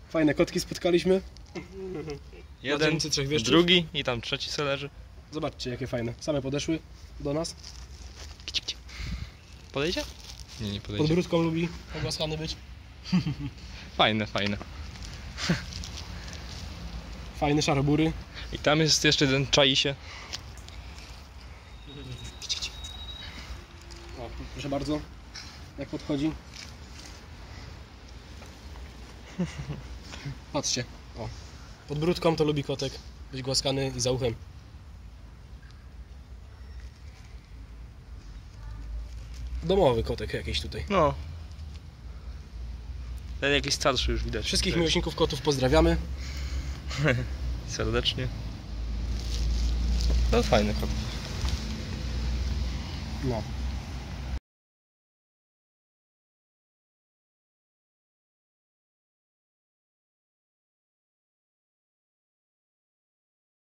Fajne kotki spotkaliśmy. Jeden, drugi i tam trzeci se leży. Zobaczcie jakie fajne. Same podeszły do nas. Podejdzie? Nie Pod podejdzie. brudką lubi pogłaskany być. Fajne, fajne. Fajne szarobury. I tam jest jeszcze jeden, czai się. O, proszę bardzo. Jak podchodzi. Patrzcie. O. Pod brudką to lubi kotek być głaskany i za uchem. Domowy kotek jakiś tutaj. No. Ten jakiś starszy już widać. Wszystkich tutaj. miłośników kotów pozdrawiamy. Serdecznie. No fajny kot. No.